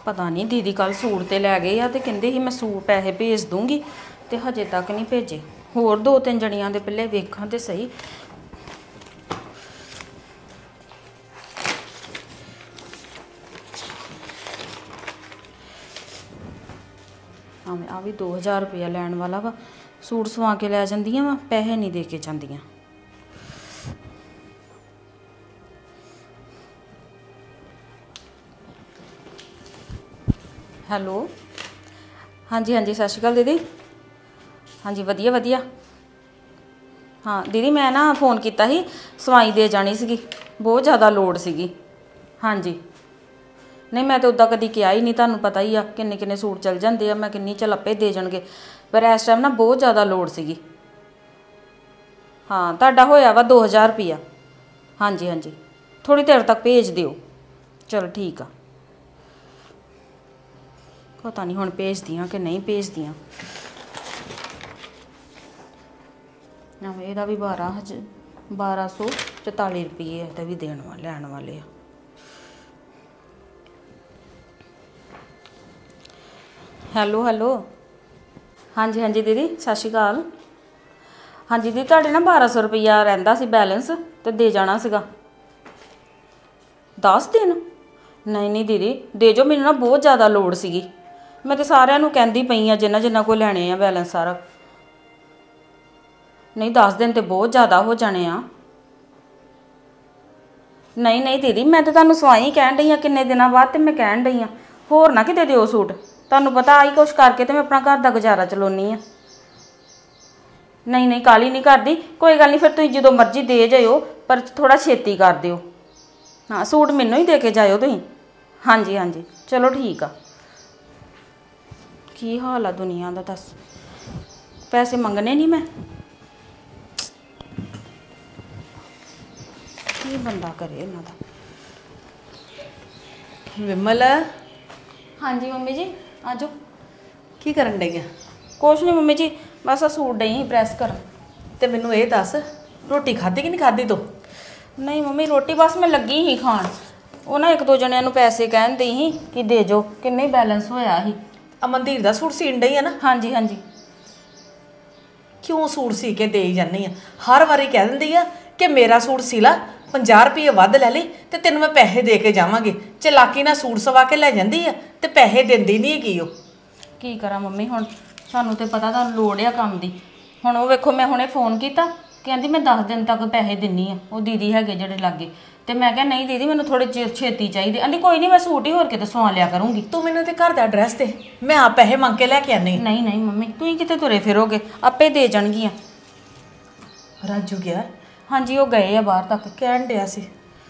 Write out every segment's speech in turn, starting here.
ਪਤਾ ਨਹੀਂ ਦੀਦੀ ਕੱਲ ਸੂਟ ਤੇ ਲੈ ਗਏ ਆ ਤੇ ਕਹਿੰਦੇ ਸੀ ਮੈਂ ਸੂਟ ਪੈਸੇ ਭੇਜ ਦੂੰਗੀ ਤੇ ਹਜੇ ਤੱਕ ਨਹੀਂ ਭੇਜੇ। ਹੋਰ ਦੋ ਤਿੰਨ ਜਣੀਆਂ ਦੇ ਪਹਿਲੇ ਵੇਖਾਂ ਤੇ ਸਹੀ। ਆ ਵੀ 2000 ਰੁਪਇਆ ਲੈਣ ਵਾਲਾ ਵਾ। ਸੂਟ ਸਵਾ ਕੇ ਲੈ ਜਾਂਦੀਆਂ ਵਾ, ਪੈਸੇ ਨਹੀਂ ਦੇ ਕੇ ਜਾਂਦੀਆਂ। ਹੈਲੋ, ਹਾਂਜੀ ਹਾਂਜੀ, ਸਤਿ ਸ਼੍ਰੀ ਅਕਾਲ ਦੀਦੀ। ਹਾਂਜੀ ਵਧੀਆ ਵਧੀਆ। ਹਾਂ ਦੀਦੀ ਮੈਂ ਨਾ ਫ਼ੋਨ ਕੀਤਾ ਸੀ, ਸਵਾਈ ਦੇ ਜਾਣੀ ਸੀਗੀ, ਬਹੁਤ ਜ਼ਿਆਦਾ ਲੋੜ ਸੀਗੀ। ਹਾਂਜੀ ਨਹੀਂ ਮੈਂ ਤਾਂ ਉੱਦਾਂ ਕਦੀ ਕਿਹਾ ਹੀ ਨਹੀਂ, ਤੁਹਾਨੂੰ ਪਤਾ ਹੀ ਆ ਕਿੰਨੇ ਕਿੰਨੇ ਸੂਟ ਚੱਲ ਜਾਂਦੇ ਆ, ਮੈਂ ਕਿੰਨੀ ਚੱਲ ਆਪੇ ਦੇ ਜਾਣਗੇ, ਪਰ ਇਸ ਟਾਈਮ ਨਾ ਬਹੁਤ ਜ਼ਿਆਦਾ ਲੋੜ ਸੀਗੀ। ਹਾਂ ਤੁਹਾਡਾ ਹੋਇਆ ਵਾ 2000 ਰੁਪਈਆ। ਹਾਂਜੀ ਹਾਂਜੀ ਥੋੜ੍ਹੀ ਦੇਰ ਤੱਕ ਭੇਜ ਦਿਓ। ਚਲੋ ਠੀਕ ਆ। ਪਤਾ ਨਹੀਂ ਹੁਣ ਭੇਜਦੀਆਂ ਕਿ ਨਹੀਂ ਭੇਜਦੀਆਂ। ਇਹਦਾ ਵੀ 1244 ਰੁਪਏ ਇਹਦਾ ਵੀ ਲੈਣ ਵਾਲੇ ਆ। ਹੈਲੋ ਹੈਲੋ, ਹਾਂਜੀ ਹਾਂਜੀ ਦੀਦੀ ਸਤਿ ਸ਼੍ਰੀ ਅਕਾਲ। ਹਾਂਜੀ ਦੀਦੀ ਤੁਹਾਡੇ ਨਾ 1200 ਰੁਪਈਆ ਰਹਿੰਦਾ ਸੀ ਬੈਲੈਂਸ, ਤੇ ਦੇ ਜਾਣਾ ਸੀਗਾ। 10 ਦਿਨ? ਨਹੀਂ ਨਹੀਂ ਦੀਦੀ ਦੇ ਜੋ, ਮੈਨੂੰ ਨਾ ਬਹੁਤ ਜ਼ਿਆਦਾ ਲੋੜ ਸੀਗੀ। ਮੈਂ ਤਾਂ ਸਾਰਿਆਂ ਨੂੰ ਕਹਿੰਦੀ ਪਈ ਆ ਜਿਨ੍ਹਾਂ ਕੋਲ ਲੈਣੇ ਆ ਬੈਲੈਂਸ ਸਾਰਾ। ਨਹੀਂ 10 ਦਿਨ ਤੇ ਬਹੁਤ ਜ਼ਿਆਦਾ ਹੋ ਜਾਣੇ ਆ। ਨਹੀਂ ਨਹੀਂ ਦੀਦੀ ਮੈਂ ਤਾਂ ਤੁਹਾਨੂੰ ਸਵਾਈ ਕਹਿਣ ਡਈ ਆ ਕਿੰਨੇ ਦਿਨਾਂ ਬਾਅਦ, ਤੇ ਮੈਂ ਕਹਿਣ ਡਈ ਆ ਹੋਰ ਨਾ ਕਿਤੇ ਦਿਓ ਸੂਟ। ਤੁਹਾਨੂੰ ਪਤਾ ਆਹੀ ਕੁਛ ਕਰਕੇ ਤੇ ਮੈਂ ਆਪਣਾ ਘਰ ਦਾ ਗੁਜ਼ਾਰਾ ਚਲਾਉਂਦੀ ਆ। ਨਹੀਂ ਨਹੀਂ ਕਾਹਲੀ ਨਹੀਂ ਕਰਦੀ, ਕੋਈ ਗੱਲ ਨਹੀਂ, ਫਿਰ ਤੁਸੀਂ ਜਦੋਂ ਮਰਜ਼ੀ ਦੇ ਜਾਇਓ, ਪਰ ਥੋੜ੍ਹਾ ਛੇਤੀ ਕਰ ਦਿਓ। ਹਾਂ ਸੂਟ ਮੈਨੂੰ ਹੀ ਦੇ ਕੇ ਜਾਇਓ ਤੁਸੀਂ। ਹਾਂਜੀ ਹਾਂਜੀ ਚਲੋ ਠੀਕ ਆ। ਕੀ ਹਾਲ ਆ ਦੁਨੀਆ ਦਾ ਦੱਸ, ਪੈਸੇ ਮੰਗਣੇ ਨਹੀਂ ਮੈਂ। ਕੀ ਬੰਦਾ ਕਰੇ ਇਹਨਾਂ ਦਾ। ਵਿਮਲ। ਹਾਂਜੀ ਮੰਮੀ ਜੀ ਆਜੋ। ਕੀ ਕਰਨ ਡਈ ਆ? ਕੁਛ ਨਹੀਂ ਮੰਮੀ ਜੀ, ਬਸ ਆ ਸੂਟ ਡਈ ਸੀ ਪ੍ਰੈਸ ਕਰਨ। ਤੇ ਮੈਨੂੰ ਇਹ ਦੱਸ, ਰੋਟੀ ਖਾਧੀ ਕਿ ਨਹੀਂ ਖਾਧੀ ਤੂੰ? ਨਹੀਂ ਮੰਮੀ ਰੋਟੀ ਬਸ ਮੈਂ ਲੱਗੀ ਸੀ ਖਾਣ। ਉਹ ਨਾ ਇੱਕ ਦੋ ਜਣਿਆਂ ਨੂੰ ਪੈਸੇ ਕਹਿਣ ਦਈ ਸੀ ਕਿ ਦੇ ਜੋ, ਕਿੰਨੇ ਬੈਲੈਂਸ ਹੋਇਆ ਸੀ। ਅਮਨਦੀਪ ਦਾ ਸੂਟ ਸੀਣ ਡਈ ਆ ਨਾ? ਹਾਂਜੀ ਹਾਂਜੀ। ਕਿਉਂ ਸੂਟ ਸੀ ਕੇ ਦੇਈ ਜਾਂਦੀ ਆ? ਹਰ ਵਾਰੀ ਕਹਿ ਦਿੰਦੀ ਆ ਕਿ ਮੇਰਾ ਸੂਟ ਸੀ ਲਾ, 50 ਰੁਪਏ ਵੱਧ ਲੈ ਲਈ ਤੇ ਤੈਨੂੰ ਮੈਂ ਪੈਸੇ ਦੇ ਕੇ ਜਾਵਾਂਗੀ। ਚਲਾਕੀ ਨਾਲ ਸੂਟ ਸਵਾ ਕੇ ਲੈ ਜਾਂਦੀ ਆ ਤੇ ਪੈਸੇ ਦਿੰਦੀ ਨਹੀਂ ਹੈਗੀ ਉਹ। ਕੀ ਕਰਾਂ ਮੰਮੀ, ਹੁਣ ਸਾਨੂੰ ਤੇ ਪਤਾ ਤੁਹਾਨੂੰ ਲੋੜ ਆ ਕੰਮ ਦੀ। ਹੁਣ ਉਹ ਵੇਖੋ ਮੈਂ ਹੁਣੇ ਫੋਨ ਕੀਤਾ, ਕਹਿੰਦੀ ਮੈਂ 10 ਦਿਨ ਤੱਕ ਪੈਸੇ ਦਿੰਨੀ ਆ, ਉਹ ਦੀਦੀ ਹੈਗੇ ਜਿਹੜੇ ਲਾਗੇ। ਤੇ ਮੈਂ ਕਿਹਾ ਨਹੀਂ ਦੀਦੀ ਮੈਨੂੰ ਥੋੜੇ ਛੇਤੀ ਚਾਹੀਦੇ। ਕਹਿੰਦੀ ਕੋਈ ਨਹੀਂ ਮੈਂ ਸੂਟ ਹੀ ਹੋਰ ਕਿਤੇ ਸਵਾ ਲਿਆ ਕਰੂੰਗੀ। ਤੂੰ ਮੈਨੂੰ ਤੇ ਘਰ ਦਾ ਐਡਰੈਸ ਦੇ, ਮੈਂ ਆਪ ਪੈਸੇ ਮੰਗ ਕੇ ਲੈ ਕੇ ਆਨੀ। ਨਹੀਂ ਨਹੀਂ ਮੰਮੀ ਤੁਸੀਂ ਕਿਤੇ ਤੁਰੇ ਫਿਰੋਗੇ, ਆਪੇ ਦੇ ਜਾਣਗੀਆਂ। ਰਾਜੂ ਗਿਆ? ਹਾਂਜੀ ਉਹ ਗਏ ਆ ਬਾਹਰ ਤੱਕ। ਕਹਿਣ ਡਿਆ ਸੀ,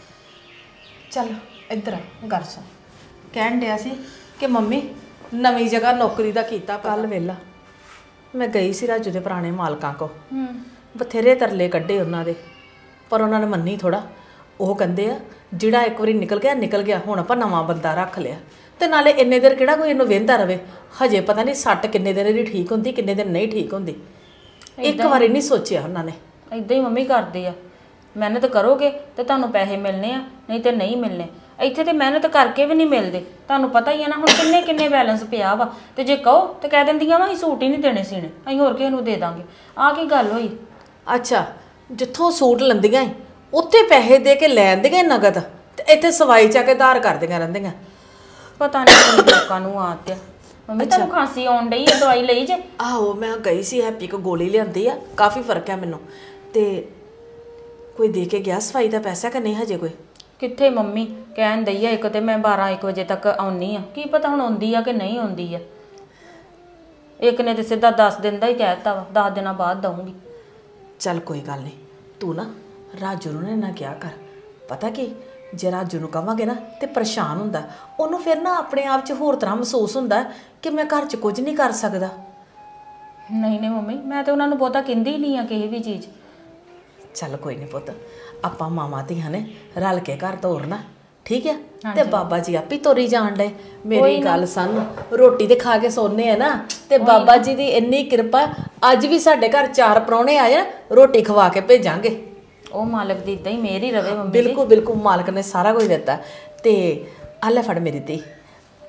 ਚੱਲ ਇੱਧਰ ਆ ਗੱਲ ਸੁਣ। ਕਹਿਣ ਡਿਆ ਸੀ ਕਿ ਮੰਮੀ ਨਵੀਂ ਜਗ੍ਹਾ ਨੌਕਰੀ ਦਾ ਕੀਤਾ ਕੱਲ ਵੇਲਾ। ਮੈਂ ਗਈ ਸੀ ਰਾਜੂ ਦੇ ਪੁਰਾਣੇ ਮਾਲਕਾਂ ਕੋ, ਬਥੇਰੇ ਤਰਲੇ ਕੱਢੇ ਉਹਨਾਂ ਦੇ, ਪਰ ਉਹਨਾਂ ਨੇ ਮੰਨੀ ਥੋੜਾ। ਉਹ ਕਹਿੰਦੇ ਆ ਜਿਹੜਾ ਇੱਕ ਵਾਰੀ ਨਿਕਲ ਗਿਆ, ਹੁਣ ਆਪਾਂ ਨਵਾਂ ਬੰਦਾ ਰੱਖ ਲਿਆ। ਤੇ ਨਾਲੇ ਇੰਨੇ ਦਿਨ ਕਿਹੜਾ ਕੋਈ ਇਹਨੂੰ ਵਹਿੰਦਾ ਰਵੇ, ਹਜੇ ਪਤਾ ਨਹੀਂ ਸੱਟ ਕਿੰਨੇ ਦਿਨ ਇਹਦੀ ਠੀਕ ਹੁੰਦੀ, ਕਿੰਨੇ ਦਿਨ ਨਹੀਂ ਠੀਕ ਹੁੰਦੀ। ਇੱਕ ਵਾਰੀ ਨਹੀਂ ਸੋਚਿਆ ਉਹਨਾਂ ਨੇ। ਇੱਦਾਂ ਹੀ ਮੰਮੀ ਕਰਦੇ ਆ, ਮਿਹਨਤ ਕਰੋਗੇ ਤੇ ਤੁਹਾਨੂੰ ਪੈਸੇ ਮਿਲਣੇ ਆ, ਨਹੀਂ ਤੇ ਨਹੀਂ ਮਿਲਣੇ। ਇੱਥੇ ਤੇ ਮਿਹਨਤ ਕਰਕੇ ਵੀ ਨਹੀਂ ਮਿਲਦੇ, ਤੁਹਾਨੂੰ ਪਤਾ ਹੀ ਆ ਨਾ। ਹੁਣ ਕਿੰਨੇ ਕਿੰਨੇ ਬੈਲੈਂਸ ਪਿਆ ਵਾ, ਤੇ ਜੇ ਕਹੋ ਤੇ ਕਹਿ ਦਿੰਦੀਆਂ ਵਾ ਅਸੀਂ ਸੂਟ ਹੀ ਨਹੀਂ ਦੇਣੇ ਸੀਣੇ, ਅਸੀਂ ਹੋਰ ਕਿਸੇ ਨੂੰ ਦੇ ਦਾਂਗੇ। ਆਹ ਕੀ ਗੱਲ ਹੋਈ? ਅੱਛਾ ਜਿੱਥੋਂ ਸੂਟ ਲੈਂਦੀਆਂ ਉੱਥੇ ਪੈਸੇ ਦੇ ਕੇ ਲੈਂਦੀਆਂ ਨਗਦ, ਤੇ ਇੱਥੇ ਸਵਾਈ ਚਾ ਕੇ ਧਾਰ ਕਰਦੀਆਂ ਰਹਿੰਦੀਆਂ। ਪਤਾ ਨਹੀਂ ਲੋਕਾਂ ਨੂੰ ਆਦਤ ਆ। ਮੰਮੀ ਤੁਹਾਨੂੰ ਖਾਂਸੀ ਆਉਣ ਡਈ ਆ, ਦਵਾਈ ਲਈ ਜੇ? ਆਹੋ ਮੈਂ ਗਈ ਸੀ, ਹੈਪੀ ਕੋ ਗੋਲੀ ਲਿਆਂਦੀ ਆ, ਕਾਫੀ ਫਰਕ ਹੈ ਮੈਨੂੰ। ਤੇ ਕੋਈ ਦੇ ਕੇ ਗਿਆ ਸਫਾਈ ਦਾ ਪੈਸਾ ਕਿ ਨਹੀਂ ਹਜੇ ਕੋਈ? ਕਿੱਥੇ ਮੰਮੀ, ਕਹਿਣ ਦਈ ਆ ਇੱਕ ਤੇ ਮੈਂ 12-1 ਵਜੇ ਤੱਕ ਆਉਣੀ ਆ, ਕੀ ਪਤਾ ਹੁਣ ਆਉਂਦੀ ਆ ਕਿ ਨਹੀਂ ਆਉਂਦੀ ਆ। ਇੱਕ ਨੇ ਤੇ ਸਿੱਧਾ 10 ਦਿਨ ਦਾ ਹੀ ਕਹਿ ਦਿੱਤਾ ਵਾ, 10 ਦਿਨਾਂ ਬਾਅਦ ਦਊਂਗੀ। ਚੱਲ ਕੋਈ ਗੱਲ ਨਹੀਂ, ਤੂੰ ਨਾ ਰਾਜੂ ਨੂੰ ਨਾ ਕਿਹਾ ਕਰ। ਪਤਾ ਕੀ, ਜੇ ਰਾਜੂ ਨੂੰ ਕਵਾਂਗੇ ਨਾ ਤੇ ਪਰੇਸ਼ਾਨ ਹੁੰਦਾ, ਉਹਨੂੰ ਫਿਰ ਨਾ ਆਪਣੇ ਆਪ 'ਚ ਹੋਰ ਤਰ੍ਹਾਂ ਮਹਿਸੂਸ ਹੁੰਦਾ ਕਿ ਮੈਂ ਘਰ 'ਚ ਕੁਝ ਨਹੀਂ ਕਰ ਸਕਦਾ। ਨਹੀਂ ਨਹੀਂ ਮੰਮੀ ਮੈਂ ਤਾਂ ਉਹਨਾਂ ਨੂੰ ਬਹੁਤਾ ਕਹਿੰਦੀ ਹੀ ਨਹੀਂ ਆ ਕਿਸੇ ਵੀ ਚੀਜ਼। ਚੱਲ ਕੋਈ ਨਹੀਂ ਪੁੱਤ, ਆਪਾਂ ਮਾਵਾਂ ਧੀਆਂ ਨੇ ਰਲ ਕੇ ਘਰ ਤੋਰਨਾ, ਠੀਕ ਹੈ? ਤੇ ਬਾਬਾ ਜੀ ਆਪੇ ਤੋਰੀ ਜਾਣ ਡੇ। ਮੇਰੀ ਗੱਲ ਸੁਣ, ਰੋਟੀ ਤੇ ਖਾ ਕੇ ਸੋਨੇ ਆ ਨਾ, ਤੇ ਬਾਬਾ ਜੀ ਦੀ ਇੰਨੀ ਕਿਰਪਾ, ਅੱਜ ਵੀ ਸਾਡੇ ਘਰ 4 ਪ੍ਰਾਹੁਣੇ ਆਏ, ਰੋਟੀ ਖਵਾ ਕੇ ਭੇਜਾਂਗੇ। ਉਹ ਮਾਲਕ ਦੀ ਇਦਾਂ ਹੀ ਮਿਹਰ ਹੀ ਰਵੇ ਮੰਮੀ। ਬਿਲਕੁਲ ਬਿਲਕੁਲ, ਮਾਲਕ ਨੇ ਸਾਰਾ ਕੁਝ ਦਿੱਤਾ। ਤੇ ਆ ਲੈ ਫੜ ਮੇਰੀ ਧੀ,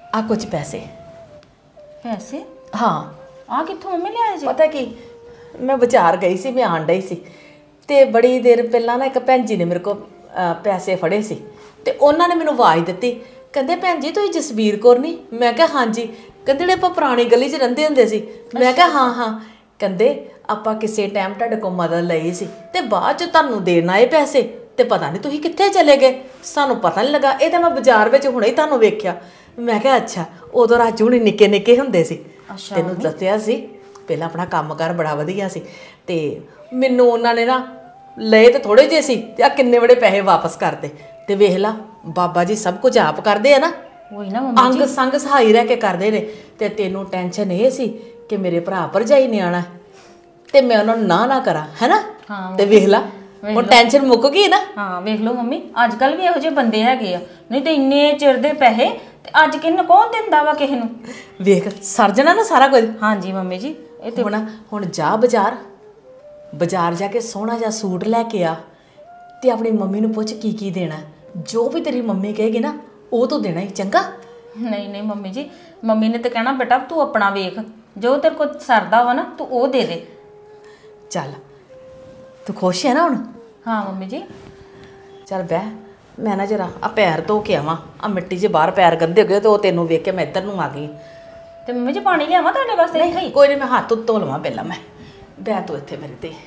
ਆ ਕੁਝ ਪੈਸੇ। ਪੈਸੇ? ਹਾਂ। ਆ ਕਿੱਥੋਂ ਮੰਮੀ ਲਿਆਏ ਜੀ? ਪਤਾ ਕੀ, ਮੈਂ ਬਾਜ਼ਾਰ ਗਈ ਸੀ, ਮੈਂ ਆਣ ਡਈ ਸੀ ਤੇ ਬੜੀ ਦੇਰ ਪਹਿਲਾਂ ਨਾ ਇੱਕ ਭੈਣ ਜੀ ਨੇ ਮੇਰੇ ਕੋਲ ਪੈਸੇ ਫੜੇ ਸੀ ਤੇ ਉਹਨਾਂ ਨੇ ਮੈਨੂੰ ਆਵਾਜ਼ ਦਿੱਤੀ, ਕਹਿੰਦੇ ਭੈਣ ਜੀ ਤੁਸੀਂ ਜਸਵੀਰ ਕੌਰ ਨਹੀਂ? ਮੈਂ ਕਿਹਾ ਹਾਂਜੀ। ਕਹਿੰਦੇ ਜਿਹੜੇ ਆਪਾਂ ਪੁਰਾਣੀ ਗਲੀ 'ਚ ਰਹਿੰਦੇ ਹੁੰਦੇ ਸੀ। ਮੈਂ ਕਿਹਾ ਹਾਂ ਹਾਂ। ਕਹਿੰਦੇ ਆਪਾਂ ਕਿਸੇ ਟਾਈਮ ਤੁਹਾਡੇ ਕੋਲ ਮਦਦ ਲਈ ਸੀ ਤੇ ਬਾਅਦ 'ਚ ਤੁਹਾਨੂੰ ਦੇਣ ਆਏ ਪੈਸੇ ਤੇ ਪਤਾ ਨਹੀਂ ਤੁਸੀਂ ਕਿੱਥੇ ਚਲੇ ਗਏ, ਸਾਨੂੰ ਪਤਾ ਨਹੀਂ ਲੱਗਾ। ਇਹ ਤਾਂ ਮੈਂ ਬਾਜ਼ਾਰ ਵਿੱਚ ਹੁਣੇ ਹੀ ਤੁਹਾਨੂੰ ਵੇਖਿਆ। ਮੈਂ ਕਿਹਾ ਅੱਛਾ, ਉਦੋਂ ਰਾਜੂ ਹੁਣੀ ਨਿੱਕੇ ਨਿੱਕੇ ਹੁੰਦੇ ਸੀ। ਤੈਨੂੰ ਦੱਸਿਆ ਸੀ ਪਹਿਲਾਂ ਆਪਣਾ ਕੰਮਕਾਰ ਬੜਾ ਵਧੀਆ ਸੀ ਤੇ ਮੈਨੂੰ ਉਹਨਾਂ ਨੇ ਨਾ ਲਏ ਤੇ ਥੋੜੇ ਜਿਹੇ ਸੀ ਤੇ ਆ ਕਿੰਨੇ ਬੜੇ ਪੈਸੇ ਵਾਪਸ ਕਰਤੇ। ਤੇ ਵੇਖ ਲਾ ਬਾਬਾ ਜੀ ਸਭ ਕੁਝ ਆਪ ਕਰਦੇ ਆ ਨਾ, ਉਹੀ ਨਾ ਮੰਮੀ ਅੰਗ ਸੰਗ ਸਹਾਈ ਰਹਿ ਕੇ ਕਰਦੇ ਨੇ। ਤੇ ਤੈਨੂੰ ਟੈਨਸ਼ਨ ਇਹ ਸੀ ਕਿ ਮੇਰੇ ਭਰਾ ਭਰਜਾਈ ਨੇ ਆਣਾ ਤੇ ਮੈਂ ਉਹਨਾਂ ਨੂੰ ਨਾ ਕਰਾਂ, ਹੈਨਾ? ਤੇ ਵੇਖ ਲਾ ਹੁਣ ਟੈਨਸ਼ਨ ਮੁੱਕ ਗਈ ਨਾ। ਹਾਂ ਵੇਖ ਲਓ ਮੰਮੀ, ਅੱਜ ਕੱਲ ਵੀ ਇਹੋ ਜਿਹੇ ਬੰਦੇ ਹੈਗੇ ਆ, ਨਹੀਂ ਤੇ ਇੰਨੇ ਚਿਰ ਦੇ ਪੈਸੇ ਤੇ ਅੱਜ ਕਿੰਨ ਕੌਣ ਦਿੰਦਾ ਵਾ ਕਿਸੇ ਨੂੰ? ਵੇਖ ਸਰਜਣਾ ਨਾ ਸਾਰਾ ਕੁਝ। ਹਾਂਜੀ ਮੰਮੀ ਜੀ। ਇਹ ਤੇ ਹੁਣ ਜਾ ਬਾਜ਼ਾਰ ਜਾ ਕੇ ਸੋਹਣਾ ਜਿਹਾ ਸੂਟ ਲੈ ਕੇ ਆ ਤੇ ਆਪਣੀ ਮੰਮੀ ਨੂੰ ਪੁੱਛ ਕੀ ਕੀ ਦੇਣਾ। ਜੋ ਵੀ ਤੇਰੀ ਮੰਮੀ ਕਹੇਗੀ ਨਾ ਉਹ ਤੋਂ ਦੇਣਾ ਹੀ, ਚੰਗਾ? ਨਹੀਂ ਨਹੀਂ ਮੰਮੀ ਜੀ, ਮੰਮੀ ਨੇ ਤਾਂ ਕਹਿਣਾ ਬੇਟਾ ਤੂੰ ਆਪਣਾ ਵੇਖ, ਜੋ ਤੇਰੇ ਕੋਲ ਸਰਦਾ ਵਾ ਨਾ ਤੂੰ ਉਹ ਦੇ ਦੇ। ਚੱਲ ਤੂੰ ਖੁਸ਼ ਹੈ ਨਾ ਹੁਣ? ਹਾਂ ਮੰਮੀ ਜੀ। ਚੱਲ ਬਹਿ, ਮੈਂ ਨਾ ਜਰਾ ਆ ਪੈਰ ਧੋ ਕੇ ਆਵਾਂ, ਆ ਮਿੱਟੀ 'ਚ ਬਾਹਰ ਪੈਰ ਗੰਦੇ ਹੋ ਗਏ ਤੇ ਉਹ ਤੈਨੂੰ ਵੇਖ ਕੇ ਮੈਂ ਇੱਧਰ ਨੂੰ ਆ ਗਈ। ਤੇ ਮੰਮੀ ਜੀ ਪਾਣੀ ਲਿਆਵਾਂ ਤੁਹਾਡੇ ਵਾਸਤੇ? ਨਹੀਂ ਕੋਈ ਨਹੀਂ, ਮੈਂ ਹੱਥ ਧੋ ਲਵਾਂ ਪਹਿਲਾਂ। ਮੈਂ ਬਹਿ ਤੂੰ ਇੱਥੇ ਮੇਰੇ ਤੇ।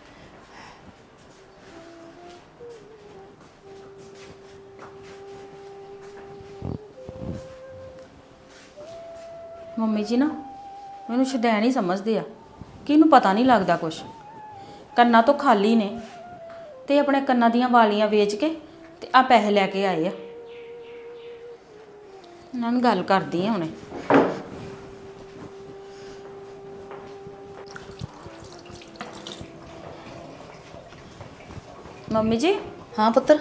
ਮੰਮੀ ਜੀ ਨਾ ਮੈਨੂੰ ਸ਼ੁਦੈਣ ਹੀ ਸਮਝਦੇ ਆ ਕਿ ਇਹਨੂੰ ਪਤਾ ਨਹੀਂ ਲੱਗਦਾ ਕੁਛ। ਕੰਨਾਂ ਤੋਂ ਖਾਲੀ ਨੇ ਤੇ ਆਪਣੇ ਕੰਨਾਂ ਦੀਆਂ ਵਾਲੀਆਂ ਵੇਚ ਕੇ ਤੇ ਆ ਪੈਸੇ ਲੈ ਕੇ ਆਏ ਆ। ਇਹਨਾਂ ਨੂੰ ਗੱਲ ਕਰਦੀ ਆ ਹੁਣੇ। ਮੰਮੀ ਜੀ। ਹਾਂ ਪੁੱਤਰ।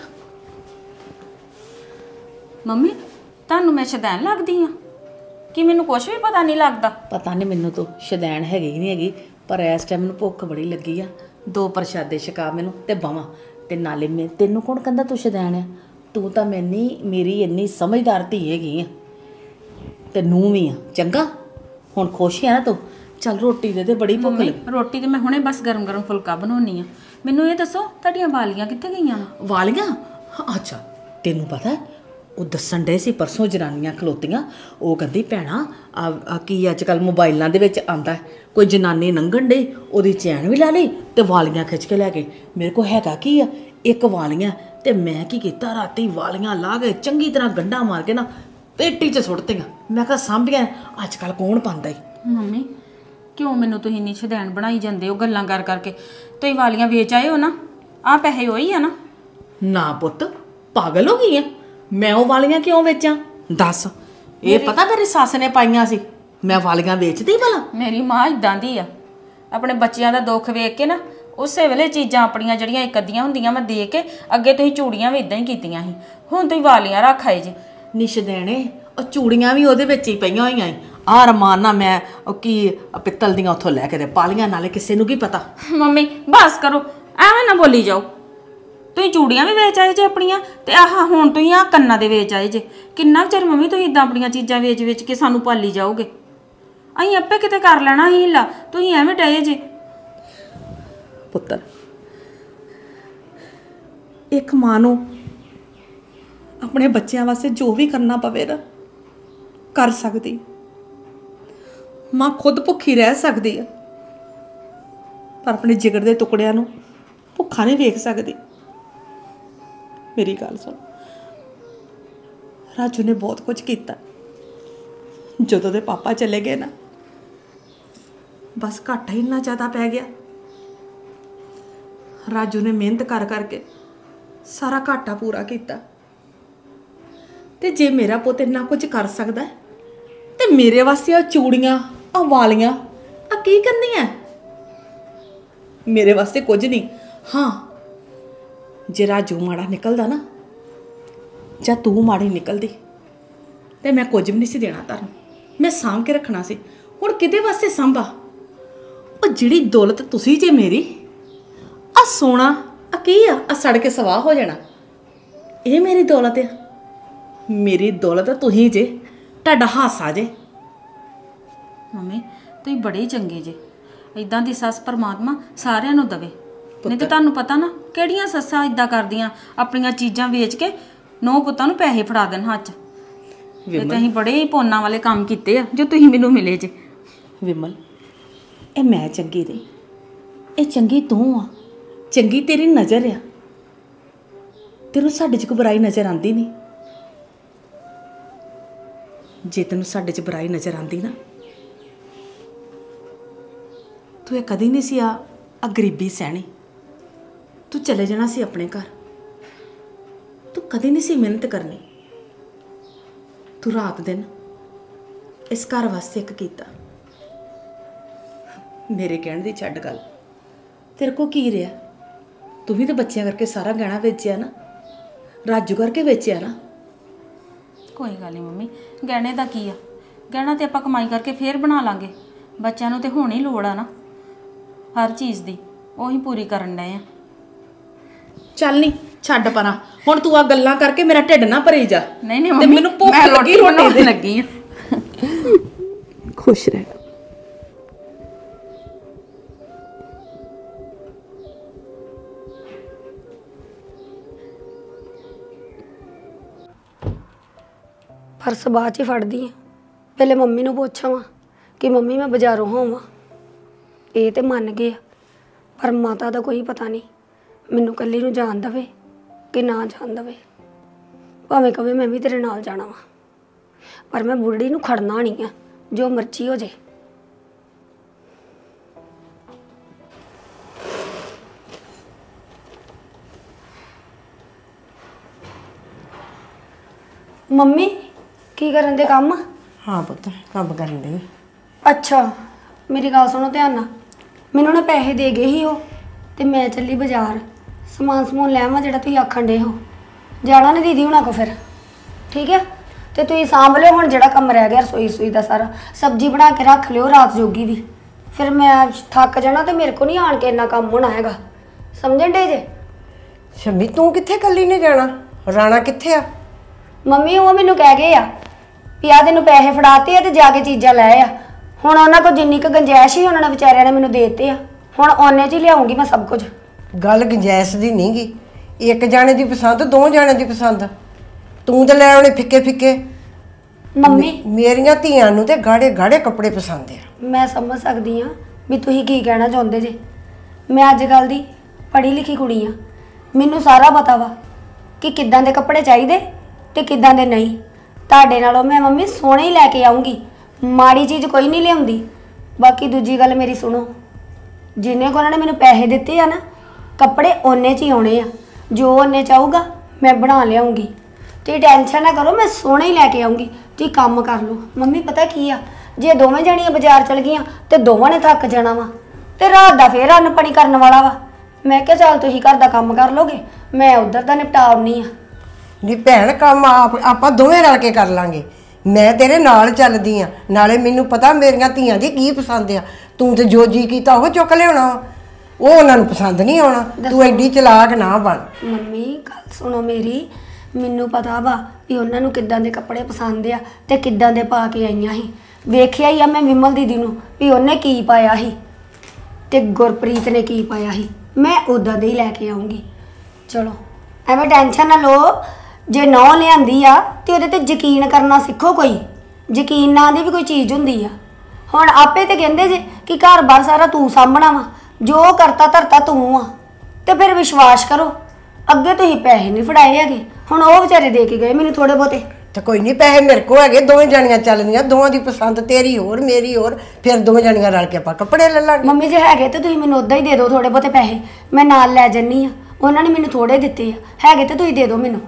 ਮੰਮੀ ਤੁਹਾਨੂੰ ਮੈਂ ਸ਼ੁਦੈਣ ਲੱਗਦੀ ਆ ਕਿ ਮੈਨੂੰ ਕੁਛ ਵੀ ਪਤਾ ਨਹੀਂ ਲੱਗਦਾ? ਪਤਾ ਨਹੀਂ ਮੈਨੂੰ ਤੂੰ ਸ਼ੁਦੈਣ ਹੈਗੀ ਨਹੀਂ ਹੈਗੀ, ਪਰ ਇਸ ਟਾਈਮ ਮੈਨੂੰ ਭੁੱਖ ਬੜੀ ਲੱਗੀ ਆ। 2 ਪ੍ਰਸ਼ਾਦੇ ਛਕਾ ਮੈਨੂੰ ਤੇ ਬਵਾਂ। ਤੇ ਨਾਲੇ ਮੈਂ ਤੈਨੂੰ ਕੌਣ ਕਹਿੰਦਾ ਤੂੰ ਸ਼ੁਦੈਣ ਆ? ਤੂੰ ਤਾਂ ਮੇਰੀ ਇੰਨੀ ਸਮਝਦਾਰ ਧੀ ਹੈਗੀ ਆ ਤੇ ਨੂੰ ਵੀ ਆ, ਚੰਗਾ? ਹੁਣ ਖੁਸ਼ ਆ ਨਾ ਤੂੰ? ਚੱਲ ਰੋਟੀ ਦੇ ਬੜੀ ਭੁੱਖ ਲੱਗੀ। ਰੋਟੀ ਤੇ ਮੈਂ ਹੁਣੇ ਬਸ ਗਰਮ ਗਰਮ ਫੁਲਕਾ ਬਣਾਉਣੀ ਆ। ਮੈਨੂੰ ਇਹ ਦੱਸੋ ਤੁਹਾਡੀਆਂ ਵਾਲੀਆਂ ਕਿੱਥੇ ਗਈਆਂ? ਵਾਲੀਆਂ? ਅੱਛਾ ਤੈਨੂੰ ਪਤਾ ਉਹ ਦੱਸਣ ਡੇ ਸੀ ਪਰਸੋਂ ਜਨਾਨੀਆਂ ਖਲੋਤੀਆਂ, ਉਹ ਕਹਿੰਦੀ ਭੈਣਾ ਆ ਕੀ ਅੱਜ ਕੱਲ੍ਹ ਮੋਬਾਈਲਾਂ ਦੇ ਵਿੱਚ ਆਂਦਾ, ਕੋਈ ਜਨਾਨੀ ਲੰਘਣ ਡੇ ਉਹਦੀ ਚੈਨ ਵੀ ਲਾ ਲਈ ਤੇ ਵਾਲੀਆਂ ਖਿੱਚ ਕੇ ਲੈ ਗਏ। ਮੇਰੇ ਕੋਲ ਹੈਗਾ ਕੀ ਆ, ਇੱਕ ਵਾਲੀਆਂ। ਤੇ ਮੈਂ ਕੀ ਕੀਤਾ, ਰਾਤੀ ਵਾਲੀਆਂ ਲਾ ਕੇ ਚੰਗੀ ਤਰ੍ਹਾਂ ਗੰਢਾ ਮਾਰ ਕੇ ਨਾ ਪੇਟੀ 'ਚ ਸੁੱਟਤੀਆਂ। ਮੈਂ ਕਿਹਾ ਸਾਂਭੀਆਂ, ਅੱਜ ਕੱਲ੍ਹ ਕੌਣ ਪਾਉਂਦਾ ਈ। ਮੰਮੀ ਕਿਉਂ ਮੈਨੂੰ ਤੁਸੀਂ ਇੰਨੀ ਸ਼ੁਦੈਣ ਬਣਾਈ ਜਾਂਦੇ ਹੋ ਗੱਲਾਂ ਕਰ ਕਰਕੇ? ਤੁਸੀਂ ਵਾਲੀਆਂ ਵੇਚ ਆਏ ਹੋ ਨਾ, ਆਹ ਪੈਸੇ ਉਹੀ ਆ ਨਾ? ਨਾ ਪੁੱਤ ਪਾਗਲ ਹੋ ਗਈ ਆ, ਮੈਂ ਉਹ ਵਾਲੀਆਂ ਕਿਉਂ ਵੇਚਾਂ ਦੱਸ? ਇਹ ਪਤਾ ਮੇਰੀ ਸੱਸ ਨੇ ਪਾਈਆਂ ਸੀ, ਮੈਂ ਵਾਲੀਆਂ ਵੇਚਦੀ ਭਲਾ? ਮੇਰੀ ਮਾਂ ਇਦਾਂ ਦੀ ਆ, ਆਪਣੇ ਬੱਚਿਆਂ ਦਾ ਦੁੱਖ ਵੇਖ ਕੇ ਨਾ ਉਸੇ ਵੇਲੇ ਚੀਜ਼ਾਂ ਆਪਣੀਆਂ ਜਿਹੜੀਆਂ ਇੱਕ ਅੱਧੀਆਂ ਹੁੰਦੀਆਂ ਮੈਂ ਦੇ ਕੇ, ਅੱਗੇ ਤੁਸੀਂ ਚੂੜੀਆਂ ਵੀ ਇਦਾਂ ਹੀ ਕੀਤੀਆਂ ਸੀ, ਹੁਣ ਤੁਸੀਂ ਵਾਲੀਆਂ ਰੱਖ ਆਏ ਜੀ। ਨਿਸ਼ਦੈਣੇ ਉਹ ਚੂੜੀਆਂ ਵੀ ਉਹਦੇ ਵਿੱਚ ਹੀ ਪਈਆਂ ਹੋਈਆਂ ਈ। ਆਹ ਰਮਾਨ ਨਾ ਮੈਂ ਉਹ ਕੀ ਪਿੱਤਲ ਦੀਆਂ ਉੱਥੋਂ ਲੈ ਕੇ ਤੇ ਪਾਲੀਆਂ, ਨਾਲੇ ਕਿਸੇ ਨੂੰ ਕੀ ਪਤਾ। ਮੰਮੀ ਬਸ ਕਰੋ, ਐਵੇਂ ਨਾ ਬੋਲੀ ਜਾਓ। ਤੁਸੀਂ ਚੂੜੀਆਂ ਵੀ ਵੇਚ ਆਏ ਜੇ ਆਪਣੀਆਂ, ਤੇ ਆਹ ਹੁਣ ਤੁਸੀਂ ਆਹ ਕੰਨਾਂ ਦੇ ਵੇਚ ਆਏ ਜੇ। ਕਿੰਨਾ ਚਿਰ ਮੰਮੀ ਤੁਸੀਂ ਇਦਾਂ ਆਪਣੀਆਂ ਚੀਜ਼ਾਂ ਵੇਚ ਕੇ ਸਾਨੂੰ ਪਾਲੀ ਜਾਓਗੇ? ਅਸੀਂ ਆਪੇ ਕਿਤੇ ਕਰ ਲੈਣਾ ਸੀ ਹੀਲਾ, ਤੁਸੀਂ ਐਵੇਂ ਡਏ ਜੇ। ਪੁੱਤਰ ਇੱਕ ਮਾਂ ਨੂੰ ਆਪਣੇ ਬੱਚਿਆਂ ਵਾਸਤੇ ਜੋ ਵੀ ਕਰਨਾ ਪਵੇ ਨਾ ਕਰ ਸਕਦੀ। ਮਾਂ ਖੁਦ ਭੁੱਖੀ ਰਹਿ ਸਕਦੀ ਆ, ਪਰ ਆਪਣੇ ਜਿਗਰ ਦੇ ਟੁਕੜਿਆਂ ਨੂੰ ਭੁੱਖਾ ਨਹੀਂ ਵੇਖ ਸਕਦੀ। ਮੇਰੀ ਗੱਲ ਸੁਣ, ਰਾਜੂ ਨੇ ਬਹੁਤ ਕੁਝ ਕੀਤਾ। ਜਦੋਂ ਦੇ ਪਾਪਾ ਚਲੇ ਗਏ ਨਾ, ਬਸ ਘਾਟਾ ਹੀ ਇੰਨਾ ਜ਼ਿਆਦਾ ਪੈ ਗਿਆ। ਰਾਜੂ ਨੇ ਮਿਹਨਤ ਕਰ ਕਰਕੇ ਸਾਰਾ ਘਾਟਾ ਪੂਰਾ ਕੀਤਾ, ਤੇ ਜੇ ਮੇਰਾ ਪੁੱਤ ਇੰਨਾ ਕੁਝ ਕਰ ਸਕਦਾ ਤੇ ਮੇਰੇ ਵਾਸਤੇ ਆ ਚੂੜੀਆਂ, ਆ ਵਾਲੀਆਂ, ਆ ਕੀ ਕਰਨੀਆਂ? ਮੇਰੇ ਵਾਸਤੇ ਕੁਝ ਨਹੀਂ। ਹਾਂ ਜੇ ਰਾਜੂ ਮਾੜਾ ਨਿਕਲਦਾ ਨਾ, ਜਾਂ ਤੂੰ ਮਾੜੀ ਨਿਕਲਦੀ, ਤੇ ਮੈਂ ਕੁਝ ਵੀ ਨਹੀਂ ਸੀ ਦੇਣਾ ਤੁਹਾਨੂੰ, ਮੈਂ ਸਾਂਭ ਕੇ ਰੱਖਣਾ ਸੀ। ਹੁਣ ਕਿਹਦੇ ਵਾਸਤੇ ਸਾਂਭਾ? ਉਹ ਜਿਹੜੀ ਦੌਲਤ ਤੁਸੀਂ ਜੇ ਮੇਰੀ, ਆ ਸੋਨਾ ਆ ਕੀ ਆ ਸੜ ਕੇ ਸਵਾਹ ਹੋ ਜਾਣਾ, ਇਹ ਮੇਰੀ ਦੌਲਤ ਆ? ਮੇਰੀ ਦੌਲਤ ਤੁਸੀਂ ਜੇ, ਤੁਹਾਡਾ ਹਾਸਾ ਜੇ। ਮੰਮੀ ਤੁਸੀਂ ਬੜੇ ਹੀ ਚੰਗੇ ਜੇ। ਇਦਾਂ ਦੀ ਸੱਸ ਪਰਮਾਤਮਾ ਸਾਰਿਆਂ ਨੂੰ ਦਵੇ। ਨਹੀਂ ਤੇ ਤੁਹਾਨੂੰ ਪਤਾ ਨਾ ਕਿਹੜੀਆਂ ਸੱਸਾਂ ਇਦਾਂ ਕਰਦੀਆਂ, ਆਪਣੀਆਂ ਚੀਜ਼ਾਂ ਵੇਚ ਕੇ ਨੌ ਪੁੱਤਾਂ ਨੂੰ ਪੈਸੇ ਫੜਾ ਦੇਣ ਹੱਥ 'ਚ। ਤੇ ਅਸੀਂ ਬੜੇ ਹੀ ਪੋਨਾਂ ਵਾਲੇ ਕੰਮ ਕੀਤੇ ਆ ਜੋ ਤੁਸੀਂ ਮੈਨੂੰ ਮਿਲੇ ਜੇ। ਵਿਮਲ, ਇਹ ਮੈਂ ਚੰਗੀ ਰਹੀ, ਇਹ ਚੰਗੀ ਤੂੰ ਆ, ਚੰਗੀ ਤੇਰੀ ਨਜ਼ਰ ਆ। ਤੈਨੂੰ ਸਾਡੇ 'ਚ ਕੋਈ ਬੁਰਾਈ ਨਜ਼ਰ ਆਂਦੀ ਨਹੀਂ। ਜੇ ਤੈਨੂੰ ਸਾਡੇ 'ਚ ਬੁਰਾਈ ਨਜ਼ਰ ਆਂਦੀ ਨਾ, ਤੂੰ ਇਹ ਕਦੀ ਨਹੀਂ ਸੀ ਆ ਗਰੀਬੀ ਸਹਿਣੀ। ਤੂੰ ਚਲੇ ਜਾਣਾ ਸੀ ਆਪਣੇ ਘਰ। ਤੂੰ ਕਦੀ ਨਹੀਂ ਸੀ ਮਿਹਨਤ ਕਰਨੀ। ਤੂੰ ਰਾਤ ਦਿਨ ਇਸ ਘਰ ਵਾਸਤੇ ਇੱਕ ਕੀਤਾ। ਮੇਰੇ ਕਹਿਣ ਦੀ ਛੱਡ ਗੱਲ, ਤੇਰੇ ਕੋ ਕੀ ਰਿਹਾ? ਤੂੰ ਵੀ ਤਾਂ ਬੱਚਿਆਂ ਕਰਕੇ ਸਾਰਾ ਗਹਿਣਾ ਵੇਚਿਆ ਨਾ, ਰਾਜੂ ਕਰਕੇ ਵੇਚਿਆ ਨਾ। ਕੋਈ ਗੱਲ ਨਹੀਂ ਮੰਮੀ, ਗਹਿਣੇ ਦਾ ਕੀ ਆ? ਗਹਿਣਾ ਤੇ ਆਪਾਂ ਕਮਾਈ ਕਰਕੇ ਫੇਰ ਬਣਾ ਲਾਂਗੇ। ਬੱਚਿਆਂ ਨੂੰ ਤੇ ਹੁਣ ਹੀ ਲੋੜ ਆ ਨਾ ਹਰ ਚੀਜ਼ ਦੀ, ਉਹੀ ਪੂਰੀ ਕਰਨ ਡਏ ਆ। ਚੱਲ ਨਹੀਂ ਛੱਡ ਪਰਾਂ, ਹੁਣ ਤੂੰ ਆ ਗੱਲਾਂ ਕਰਕੇ ਮੇਰਾ ਢਿੱਡ ਨਾ ਭਰੀ ਜਾ। ਨਹੀਂ ਨਹੀਂ ਤੇ ਮੰਮੀ, ਮੈਨੂੰ ਭੁੱਖ ਮੈਂ ਲੱਗੀ, ਰੋਟੀ ਦੇ ਲੱਗੀ ਆ। ਖੁਸ਼ ਰਹਿ। ਪਰਸ ਬਾਅਦ 'ਚ ਹੀ ਫੜਦੀ ਆ। ਪਹਿਲੇ ਮੰਮੀ ਨੂੰ ਪੁੱਛਾਂ ਕਿ ਮੰਮੀ ਮੈਂ ਬਾਜ਼ਾਰੋਂ ਹੋਵਾਂ। ਇਹ ਤੇ ਮੰਨ ਗਏ ਆ, ਪਰ ਮਾਤਾ ਦਾ ਕੋਈ ਪਤਾ ਨਹੀਂ ਮੈਨੂੰ ਇਕੱਲੀ ਨੂੰ ਜਾਣ ਦੇਵੇ ਕਿ ਨਾ ਜਾਣ ਦੇਵੇ। ਭਾਵੇਂ ਕਵੇ ਮੈਂ ਵੀ ਤੇਰੇ ਨਾਲ ਜਾਣਾ ਵਾ, ਪਰ ਮੈਂ ਬੁੱਢੀ ਨੂੰ ਖੜਨਾ ਨਹੀਂ ਆ, ਜੋ ਮਰਜ਼ੀ ਹੋ ਜੇ। ਮੰਮੀ ਕੀ ਕਰਨ ਦੇ ਕੰਮ? ਹਾਂ ਪੁੱਤ, ਕੰਮ ਕਰਨ ਦੀ। ਅੱਛਾ ਮੇਰੀ ਗੱਲ ਸੁਣੋ ਧਿਆਨ ਨਾਲ। ਮੈਨੂੰ ਨਾ ਪੈਸੇ ਦੇ ਗਏ ਸੀ ਉਹ, ਤੇ ਮੈਂ ਚੱਲੀ ਬਾਜ਼ਾਰ ਸਮਾਨ ਸਮੂਨ ਲੈ ਆਵਾਂ ਜਿਹੜਾ ਤੁਸੀਂ ਆਖਣ ਦੇ ਹੋ। ਜਾਣਾ ਨਹੀਂ ਦੀਦੀ ਹੁਣਾਂ ਕੋ ਫਿਰ, ਠੀਕ ਹੈ? ਤੇ ਤੁਸੀਂ ਸਾਂਭ ਲਿਓ ਹੁਣ ਜਿਹੜਾ ਕੰਮ ਰਹਿ ਗਿਆ ਰਸੋਈ ਰਸੋਈ ਦਾ ਸਾਰਾ। ਸਬਜ਼ੀ ਬਣਾ ਕੇ ਰੱਖ ਲਿਓ ਰਾਤ ਜੋਗੀ ਵੀ, ਫਿਰ ਮੈਂ ਥੱਕ ਜਾਣਾ ਤੇ ਮੇਰੇ ਕੋ ਨਹੀਂ ਆਣ ਕੇ ਇੰਨਾ ਕੰਮ ਹੋਣਾ ਹੈਗਾ। ਸਮਝਣ ਡੇ ਜੇ? ਸ਼ੰਮੀ ਤੂੰ ਕਿੱਥੇ ਕੱਲੀ ਨੇ ਜਾਣਾ? ਰਾਣਾ ਕਿੱਥੇ ਆ? ਮੰਮੀ ਉਹ ਮੈਨੂੰ ਕਹਿ ਗਏ ਆ ਵੀ ਆ ਤੈਨੂੰ ਪੈਸੇ ਫੜਾਤੇ ਆ ਤੇ ਜਾ ਕੇ ਚੀਜ਼ਾਂ ਲੈ ਆ। ਹੁਣ ਉਹਨਾਂ ਕੋਲ ਜਿੰਨੀ ਕੁ ਗੁੰਜਾਇਸ਼ ਸੀ ਉਹਨਾਂ ਨੇ ਵਿਚਾਰਿਆਂ ਨੇ ਮੈਨੂੰ ਦੇ ਦਿੱਤੇ ਆ। ਹੁਣ ਉਹਨੇ 'ਚ ਹੀ ਲਿਆਉਂਗੀ ਮੈਂ ਸਭ ਕੁਝ। ਗੱਲ ਗੁੰਜਾਇਸ਼ ਦੀ ਨਹੀਂ ਗੀ, ਇੱਕ ਜਾਣੇ ਦੀ ਪਸੰਦ, ਦੋ ਜਾਣੇ ਦੀ ਪਸੰਦ। ਤੂੰ ਤੇ ਲੈ ਆਉਣੇ ਫਿੱਕੇ ਫਿੱਕੇ। ਮੰਮੀ ਮੇਰੀਆਂ ਧੀਆਂ ਨੂੰ ਤੇ ਗਾੜੇ ਗਾੜੇ ਕੱਪੜੇ ਪਸੰਦ ਆ। ਮੈਂ ਸਮਝ ਸਕਦੀ ਹਾਂ ਵੀ ਤੁਸੀਂ ਕੀ ਕਹਿਣਾ ਚਾਹੁੰਦੇ ਜੇ। ਮੈਂ ਅੱਜ ਕੱਲ੍ਹ ਦੀ ਪੜ੍ਹੀ ਲਿਖੀ ਕੁੜੀ ਆ, ਮੈਨੂੰ ਸਾਰਾ ਪਤਾ ਵਾ ਕਿ ਕਿੱਦਾਂ ਦੇ ਕੱਪੜੇ ਚਾਹੀਦੇ ਤੇ ਕਿੱਦਾਂ ਦੇ ਨਹੀਂ। ਤੁਹਾਡੇ ਨਾਲੋਂ ਮੈਂ ਮੰਮੀ ਸੋਹਣੇ ਹੀ ਲੈ ਕੇ ਆਉਂਗੀ, ਮਾੜੀ ਚੀਜ਼ ਕੋਈ ਨਹੀਂ ਲਿਆਉਂਦੀ। ਬਾਕੀ ਦੂਜੀ ਗੱਲ ਮੇਰੀ ਸੁਣੋ, ਜਿੰਨੇ ਕੋ ਉਹਨਾਂ ਨੇ ਮੈਨੂੰ ਪੈਸੇ ਦਿੱਤੇ ਆ ਨਾ, ਕੱਪੜੇ ਓਨੇ 'ਚ ਹੀ ਆਉਣੇ ਆ। ਜੋ ਉਹਨੇ ਚਾਹੂਗਾ ਮੈਂ ਬਣਾ ਲਿਆਉਂਗੀ। ਤੁਸੀਂ ਟੈਨਸ਼ਨ ਨਾ ਕਰੋ, ਮੈਂ ਸੋਹਣੇ ਹੀ ਲੈ ਕੇ ਆਉਂਗੀ। ਤੁਸੀਂ ਕੰਮ ਕਰ ਲਓ। ਮੰਮੀ ਪਤਾ ਕੀ ਆ, ਜੇ ਦੋਵੇਂ ਜਣੀਆਂ ਬਾਜ਼ਾਰ ਚਲ ਗਈਆਂ ਤੇ ਦੋਵਾਂ ਨੇ ਥੱਕ ਜਾਣਾ ਵਾ, ਤੇ ਰਾਤ ਦਾ ਫੇਰ ਅੰਨ ਪਾਣੀ ਕਰਨ ਵਾਲਾ ਵਾ। ਮੈਂ ਕਿਹਾ ਚੱਲ ਤੁਸੀਂ ਘਰ ਦਾ ਕੰਮ ਕਰ ਲੋਗੇ, ਮੈਂ ਉਧਰ ਦਾ ਨਿਪਟਾ ਆਉਣੀ ਆ। ਨੀ ਭੈਣ, ਕੰਮ ਆਪਾਂ ਦੋਵੇਂ ਰਲ ਕੇ ਕਰ ਲਾਂਗੇ। ਮੈਂ ਤੇਰੇ ਨਾਲ ਚੱਲਦੀ ਆ, ਨਾਲੇ ਮੈਨੂੰ ਪਤਾ ਮੇਰੀਆਂ ਧੀਆਂ ਦੀ ਕੀ ਪਸੰਦ ਆ। ਤੂੰ ਤੇ ਜੋ ਜੀ ਕੀਤਾ ਉਹ ਚੁੱਕ ਲਿਆਉਣਾ ਵਾ, ਉਹ ਉਹਨਾਂ ਨੂੰ ਪਸੰਦ ਨਹੀਂ ਆਉਣਾ। ਤੂੰ ਐਡੀ ਚਲਾਕ ਨਾ ਬਣ। ਮੰਮੀ ਗੱਲ ਸੁਣੋ ਮੇਰੀ, ਮੈਨੂੰ ਪਤਾ ਵਾ ਵੀ ਉਹਨਾਂ ਨੂੰ ਕਿੱਦਾਂ ਦੇ ਕੱਪੜੇ ਪਸੰਦ ਆ ਤੇ ਕਿੱਦਾਂ ਦੇ ਪਾ ਕੇ ਆਈਆਂ ਸੀ। ਵੇਖਿਆ ਹੀ ਆ ਮੈਂ ਵਿਮਲ ਦੀਦੀ ਨੂੰ ਵੀ ਉਹਨੇ ਕੀ ਪਾਇਆ ਸੀ ਤੇ ਗੁਰਪ੍ਰੀਤ ਨੇ ਕੀ ਪਾਇਆ ਸੀ। ਮੈਂ ਉਦਾਂ ਦੇ ਹੀ ਲੈ ਕੇ ਆਉਂਗੀ। ਚਲੋ ਐਵੇਂ ਟੈਨਸ਼ਨ ਨਾ ਲਓ। ਜੇ ਨੌ ਲਿਆਂਦੀ ਆ ਤੇ ਉਹਦੇ ਤੇ ਯਕੀਨ ਕਰਨਾ ਸਿੱਖੋ। ਕੋਈ ਯਕੀਨ ਨਾਂ ਦੀ ਵੀ ਕੋਈ ਚੀਜ਼ ਹੁੰਦੀ ਆ। ਹੁਣ ਆਪੇ ਤੇ ਕਹਿੰਦੇ ਜੇ ਕਿ ਘਰ-ਬਾਰ ਸਾਰਾ ਤੂੰ ਸਾਂਭਣਾ ਵਾ, ਜੋ ਕਰਤਾ ਧਰਤਾ ਤੂੰ ਆ, ਤੇ ਫਿਰ ਵਿਸ਼ਵਾਸ ਕਰੋ। ਅੱਗੇ ਤੁਸੀਂ ਪੈਸੇ ਨਹੀਂ ਫੜਾਏ ਹੈਗੇ, ਹੁਣ ਉਹ ਵਿਚਾਰੇ ਦੇ ਕੇ ਗਏ ਮੈਨੂੰ ਥੋੜੇ ਬਹੁਤੇ। ਤੇ ਕੋਈ ਨਹੀਂ, ਪੈਸੇ ਮੇਰੇ ਕੋਲ ਹੈਗੇ। ਦੋਵੇਂ ਜਾਣੀਆਂ ਚੱਲਦੀਆਂ, ਦੋਵਾਂ ਦੀ ਪਸੰਦ, ਤੇਰੀ ਹੋਰ ਮੇਰੀ ਹੋਰ। ਫਿਰ ਦੋਵੇਂ ਜਾਣੀਆਂ ਰਲ ਕੇ ਆਪਾਂ ਕੱਪੜੇ ਲੈ ਲਾਂਗੇ। ਮੰਮੀ ਜੇ ਹੈਗੇ ਤੇ ਤੁਸੀਂ ਮੈਨੂੰ ਉਦਾਂ ਹੀ ਦੇ ਦਿਓ ਥੋੜੇ ਬਹੁਤੇ ਪੈਸੇ, ਮੈਂ ਨਾਲ ਲੈ ਜੰਨੀ ਆ। ਉਹਨਾਂ ਨੇ ਮੈਨੂੰ ਥੋੜੇ ਦਿੱਤੇ ਆ, ਹੈਗੇ ਤੇ ਤੁਸੀਂ ਦੇ ਦਿਓ ਮੈਨੂੰ।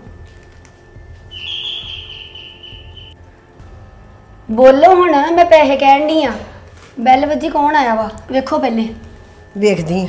ਬੋਲੋ ਹੁਣ, ਮੈਂ ਪੈਸੇ ਕਹਿਣ ਡਈ ਆ। ਬੈਲ ਵੱਜੀ, ਕੌਣ ਆਇਆ ਵਾ ਵੇਖੋ ਪਹਿਲੇ। ਵੇਖਦੀ ਆ।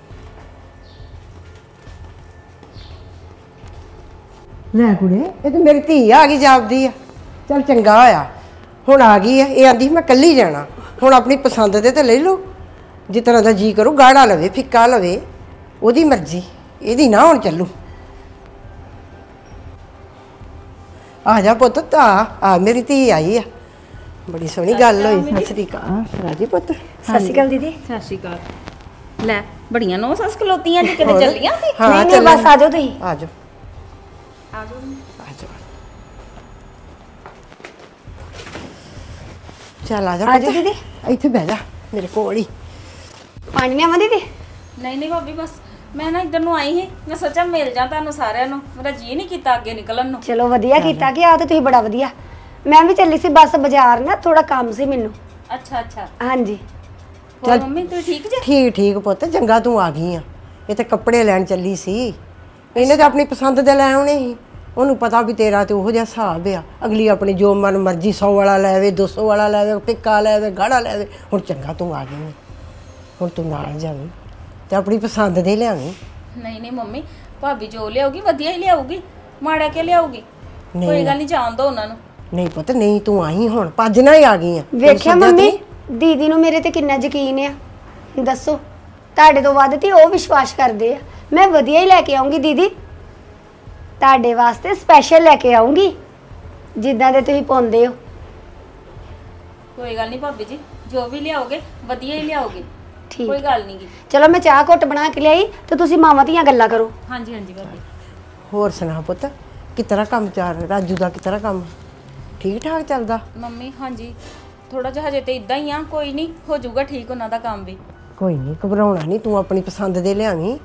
ਲੈ ਕੁੜੇ, ਇਹ ਤੇ ਮੇਰੀ ਧੀ ਆ ਗਈ ਜਾਪਦੀ ਆ। ਚੱਲ ਚੰਗਾ ਹੋਇਆ ਹੁਣ ਆ ਗਈ ਆ। ਇਹ ਆਂਦੀ ਮੈਂ ਕੱਲੀ ਜਾਣਾ, ਹੁਣ ਆਪਣੀ ਪਸੰਦ ਦੇ ਤੇ ਲੈ ਲਓ। ਜਿਸ ਤਰ੍ਹਾਂ ਦਾ ਜੀ ਕਰੂ, ਗਾੜਾ ਲਵੇ ਫਿੱਕਾ ਲਵੇ, ਉਹਦੀ ਮਰਜ਼ੀ, ਇਹਦੀ ਨਾ ਹੁਣ ਚੱਲੂ। ਆ ਜਾ ਪੁੱਤ ਆ ਮੇਰੀ ਧੀ ਆਈ ਆ ਬੜੀ ਸੋਹਣੀ ਗੱਲ ਹੋਈ ਸਤਿ ਸ੍ਰੀ ਅਕਾਲ ਰਾਜੀ ਪੁੱਤ ਸਤਿ ਸ਼੍ਰੀ ਅਕਾਲ ਦੀਦੀ। ਸਤਿ ਸ਼੍ਰੀ ਅਕਾਲ। ਲੈ ਬੜੀਆਂ ਨੌ ਸੱਸ ਖਲੋਤੀਆਂ ਜੀ ਕਿਤੇ ਚੱਲੀਆਂ ਸੀ? ਨਹੀਂ ਨਹੀਂ ਬਸ ਆ ਜਾਓ ਤੁਸੀਂ। ਆ ਜਾਓ ਆ ਜਾਓ। ਆ ਜਾਓ ਚੱਲ ਆ ਜਾ ਆ ਜਾਓ ਦੀਦੀ। ਇੱਥੇ ਬਹਿ ਜਾ ਮੇਰੇ ਕੋਲ ਹੀ। ਪਾਣੀ ਲਿਆਵਾਂ ਦੀਦੀ? ਨਹੀਂ ਨਹੀਂ ਭਾਬੀ ਬਸ ਮੈਂ ਨਾ ਇੱਧਰ ਨੂੰ ਆਈ ਸੀ, ਮੈਂ ਸੋਚਿਆ ਮਿਲ ਜਾ ਤੁਹਾਨੂੰ ਸਾਰਿਆਂ ਨੂੰ, ਮੇਰਾ ਜੀ ਨਹੀਂ ਕੀਤਾ ਅੱਗੇ ਨਿਕਲਣ ਨੂੰ। ਚਲੋ ਵਧੀਆ ਕੀਤਾ ਕਿ ਆ ਤੇ ਤੁਸੀਂ ਬੜਾ ਵਧੀਆ। ਮੈਂ ਵੀ ਚੱਲੀ ਸੀ ਬਸ ਬਾਜ਼ਾਰ ਨਾ, ਥੋੜਾ ਕੰਮ ਸੀ ਮੈਨੂੰ। ਅੱਛਾ ਅੱਛਾ। ਹਾਂਜੀ। ਹੋਰ ਮੰਮੀ ਤੁਸੀਂ ਠੀਕ ਜੇ? ਠੀਕ ਠੀਕ ਪੁੱਤ ਚੰਗਾ ਤੂੰ ਆ ਗਈ ਆ। ਇਹ ਤੇ ਕੱਪੜੇ ਲੈਣ ਚੱਲੀ ਸੀ, ਇਹਨੇ ਤਾਂ ਆਪਣੀ ਪਸੰਦ ਦੇ ਲੈ ਆਉਣੇ ਸੀ। ਉਹਨੂੰ ਪਤਾ ਵੀ ਤੇਰਾ ਤੇ ਉਹੋ ਜਿਹਾ ਹਿਸਾਬ ਆ, ਅਗਲੀ ਆਪਣੀ ਜੋ ਮਨ ਮਰਜ਼ੀ 100 ਵਾਲਾ ਲੈਵੇ 200 ਵਾਲਾ ਲੈਵੇ ਟਿੱਕਾ ਲੈਵੇ ਗਾੜਾ ਲੈਵੇ। ਹੁਣ ਚੰਗਾ ਤੂੰ ਆ ਗਈ, ਹੁਣ ਤੂੰ ਨਾਲ ਜਾਵੀਂ ਤੇ ਆਪਣੀ ਪਸੰਦ ਦੇ ਲਿਆਵੀਂ। ਨਹੀਂ ਨਹੀਂ ਮੰਮੀ ਭਾਬੀ ਜੋ ਲਿਆਉਗੀ ਵਧੀਆ ਹੀ ਲਿਆਉਗੀ, ਮਾੜਾ ਕੇ ਲਿਆਉਗੀ। ਕੋਈ ਗੱਲ ਨਹੀਂ, ਜਾਣ ਦੋ ਉਹਨਾਂ ਨੂੰ। ਨਹੀਂ ਪੁੱਤ ਨਹੀਂ, ਤੂੰ ਆਈ ਹੁਣ ਭੱਜ ਨਾ ਹੀ ਆ ਗਈ ਆ। ਵੇਖਿਆ ਮੰਮੀ ਦੀਦੀ ਨੂੰ ਮੇਰੇ ਤੇ ਕਿੰਨਾ ਯਕੀਨ ਆ। ਦੱਸੋ ਤੁਹਾਡੇ ਤੋਂ ਵੱਧ ਤੇ ਉਹ ਵਿਸ਼ਵਾਸ ਕਰਦੇ ਆ। ਮੈਂ ਵਧੀਆ ਹੀ ਲੈ ਕੇ ਆਉਂਗੀ ਦੀਦੀ, ਤੁਹਾਡੇ ਵਾਸਤੇ ਸਪੈਸ਼ਲ ਲੈ ਕੇ ਆਉਂਗੀ ਜਿੱਦਾਂ ਦੇ ਤੁਸੀਂ ਪਾਉਂਦੇ ਹੋ। ਕੋਈ ਗੱਲ ਨਹੀਂ ਭਾਬੀ ਜੀ, ਜੋ ਵੀ ਲਿਆਓਗੇ ਵਧੀਆ ਹੀ ਲਿਆਓਗੇ, ਠੀਕ। ਕੋਈ ਗੱਲ ਨਹੀਂ ਗੀ। ਚਲੋ ਮੈਂ ਚਾਹ ਘੁੱਟ ਬਣਾ ਕੇ ਲਿਆਈ ਤੇ ਤੁਸੀਂ ਮਾਵਾਂ ਧੀਆਂ ਗੱਲਾਂ ਕਰੋ। ਹਾਂਜੀ ਹਾਂਜੀ ਭਾਬੀ। ਹੋਰ ਸੁਣਾ ਪੁੱਤ ਕਿਤਰਾ ਕੰਮ ਚੱਲ ਰਾਜੂ ਦਾ ਕਿਤਰਾ ਕੰਮ ਠੀਕ ਠਾਕ ਚੱਲਦਾ? ਮੰਮੀ ਹਾਂਜੀ ਥੋੜਾ ਜਿਹਾ ਹਜੇ ਤੇ ਇਦਾਂ ਹੀ ਆ, ਕੋਈ ਨਹੀਂ ਹੋ ਜਾਊਗਾ ਠੀਕ ਉਹਨਾਂ ਦਾ ਕੰਮ ਵੀ। ਕੋਈ ਨਹੀਂ ਘਬਰਾਉਣਾ ਨਹੀਂ, ਤੂੰ ਆਪਣੀ ਪਸੰਦ ਦੇ ਲਿਆਵੀਂ।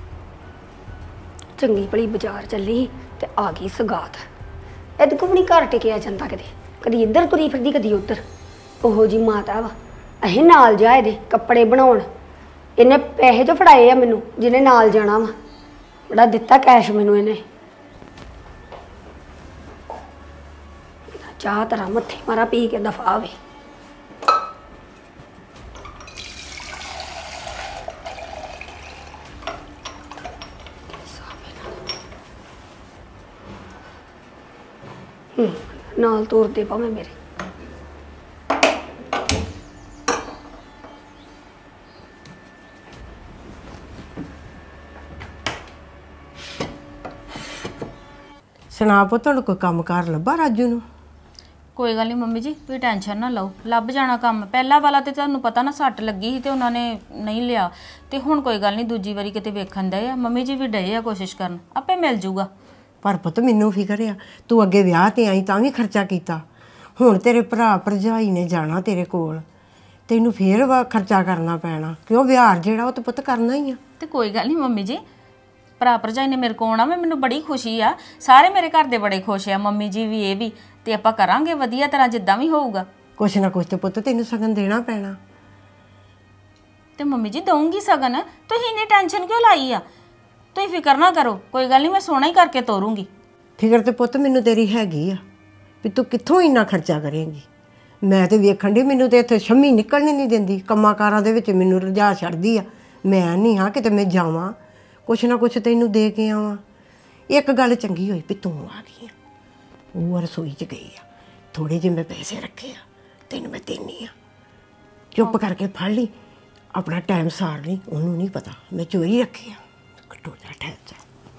ਚੰਗੀ ਭਲੀ ਬਾਜ਼ਾਰ ਚੱਲੀ ਤੇ ਆ ਗਈ ਸਗਾਤ। ਇਹਦੇ ਕੋਲ ਵੀ ਨਹੀਂ ਘਰ ਟਿਕਿਆ ਜਾਂਦਾ, ਕਿਤੇ ਕਦੀ ਇੱਧਰ ਤੁਰੀ ਫਿਰਦੀ ਕਦੀ ਉੱਧਰ। ਉਹੋ ਜੀ ਮਾਤਾ ਵਾ। ਅਸੀਂ ਨਾਲ ਜਾ ਇਹਦੇ ਕੱਪੜੇ ਬਣਾਉਣ, ਇਹਨੇ ਪੈਸੇ ਜੋ ਫੜਾਏ ਆ ਮੈਨੂੰ ਜਿਹਨੇ ਨਾਲ ਜਾਣਾ ਵਾ, ਬੜਾ ਦਿੱਤਾ ਕੈਸ਼ ਮੈਨੂੰ ਇਹਨੇ। ਚਾਹ ਤਰਾ ਮੱਥੇ ਮਾਰਾ ਪੀ ਕੇ ਦਫਾ ਆਵੇ। ਨਾਲ ਤੋਰਦੇ ਭਾਵੇਂ ਮੇਰੇ। ਸੁਣਾ ਪੁੱਤ ਤੁਹਾਨੂੰ ਕੋਈ ਕੰਮ ਕਾਰ ਲੱਭਾ ਰਾਜੂ ਨੂੰ? ਕੋਈ ਗੱਲ ਨਹੀਂ ਮੰਮੀ ਜੀ ਤੁਸੀਂ ਟੈਨਸ਼ਨ ਨਾ ਲਓ, ਲੱਭ ਜਾਣਾ ਕੰਮ। ਪਹਿਲਾ ਵਾਲਾ ਤੇ ਤੁਹਾਨੂੰ ਪਤਾ ਨਾ ਸੱਟ ਲੱਗੀ ਸੀ ਤੇ ਉਹਨਾਂ ਨੇ ਨਹੀਂ ਲਿਆ, ਤੇ ਹੁਣ ਕੋਈ ਗੱਲ ਨਹੀਂ ਦੂਜੀ ਵਾਰੀ ਕਿਤੇ ਵੇਖਣ ਡਏ ਆ, ਮੰਮੀ ਜੀ ਵੀ ਡਏ ਆ ਕੋਸ਼ਿਸ਼ ਕਰਨ, ਆਪੇ ਮਿਲ ਜੂਗਾ। ਪਰ ਪੁੱਤ ਮੈਨੂੰ ਫਿਕਰ ਆ, ਤੂੰ ਅੱਗੇ ਵਿਆਹ ਤੇ ਆਈ ਤਾਂ ਵੀ ਖਰਚਾ ਕੀਤਾ, ਹੁਣ ਤੇਰੇ ਭਰਾ ਭਰਜਾਈ ਨੇ ਜਾਣਾ ਤੇਰੇ ਕੋਲ, ਤੈਨੂੰ ਫੇਰ ਖਰਚਾ ਕਰਨਾ ਪੈਣਾ, ਕਿਉਂ ਵਿਹਾਰ ਜਿਹੜਾ ਉਹ ਤਾਂ ਪੁੱਤ ਕਰਨਾ ਹੀ ਆ। ਤੇ ਕੋਈ ਗੱਲ ਨਹੀਂ ਮੰਮੀ ਜੀ, ਭਰਾ ਭਰਜਾਈ ਨੇ ਮੇਰੇ ਕੋਲ ਆਉਣਾ, ਮੈਨੂੰ ਬੜੀ ਖੁਸ਼ੀ ਆ, ਸਾਰੇ ਮੇਰੇ ਘਰ ਦੇ ਬੜੇ ਖੁਸ਼ ਆ, ਮੰਮੀ ਜੀ ਵੀ ਇਹ ਵੀ, ਤੇ ਆਪਾਂ ਕਰਾਂਗੇ ਵਧੀਆ ਤਰ੍ਹਾਂ ਜਿੱਦਾਂ ਵੀ ਹੋਊਗਾ। ਕੁਛ ਨਾ ਕੁਛ ਤੇ ਪੁੱਤ ਤੈਨੂੰ ਸ਼ਗਨ ਦੇਣਾ ਪੈਣਾ। ਤੇ ਮੰਮੀ ਜੀ ਦਊਂਗੀ ਸ਼ਗਨ, ਤੁਸੀਂ ਇੰਨੀ ਟੈਨਸ਼ਨ ਕਿਉਂ ਲਾਈ ਆ? ਤੁਸੀਂ ਫਿਕਰ ਨਾ ਕਰੋ, ਕੋਈ ਗੱਲ ਨਹੀਂ ਮੈਂ ਸੋਹਣਾ ਹੀ ਕਰਕੇ ਤੋਰੂੰਗੀ। ਫਿਕਰ ਤੇ ਪੁੱਤ ਮੈਨੂੰ ਤੇਰੀ ਹੈਗੀ ਆ ਵੀ ਤੂੰ ਕਿੱਥੋਂ ਇੰਨਾ ਖਰਚਾ ਕਰੇਂਗੀ। ਮੈਂ ਤੇ ਵੇਖਣ ਦੀ, ਮੈਨੂੰ ਤੇ ਇੱਥੇ ਸ਼ੰਮੀ ਨਿਕਲਣ ਨਹੀਂ ਦਿੰਦੀ, ਕੰਮਾਂ ਕਾਰਾਂ ਦੇ ਵਿੱਚ ਮੈਨੂੰ ਰੁਝਾ ਛੱਡਦੀ ਆ। ਮੈਂ ਨਹੀਂ ਹਾਂ ਕਿਤੇ ਮੈਂ ਜਾਵਾਂ ਕੁਛ ਨਾ ਕੁਛ ਤੈਨੂੰ ਦੇ ਕੇ ਆਵਾਂ। ਇੱਕ ਗੱਲ ਚੰਗੀ ਹੋਈ ਵੀ ਤੂੰ ਆ ਗਈ ਆ, ਉਹ ਰਸੋਈ 'ਚ ਗਈ ਆ, ਥੋੜੇ ਜਿਹੇ ਮੈਂ ਪੈਸੇ ਰੱਖੇ ਆ, ਤੈਨੂੰ ਮੈਂ ਦੇਣੀ ਆ, ਚੁੱਪ ਕਰਕੇ ਫੜ ਲਈ, ਆਪਣਾ ਟਾਈਮ ਸਾਰ ਲਈ, ਉਹਨੂੰ ਨਹੀਂ ਪਤਾ ਮੈਂ ਚੋਰੀ ਰੱਖੇ ਆ। ਘਟੋ ਜਾ ਠਹਿਰ ਜਾ।